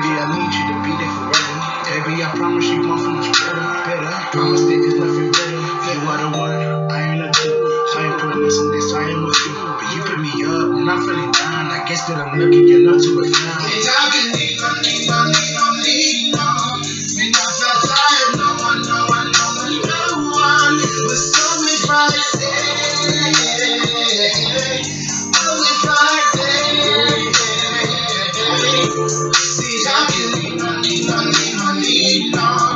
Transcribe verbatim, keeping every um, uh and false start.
Baby, I need you to be there forever. Baby, I promise you want so much better, better. Promise that there's nothing better. You are the one, I ain't a two. So I ain't putting this in this, I am with you. But you put me up when I'm feeling down. I guess that I'm lucky you're not too profound. Exaactly, no need, no need, no need, no. When I felt tired, no one, no one, no one, no one was always right there. Always right there. See, how can we, no need, no need, no need, no.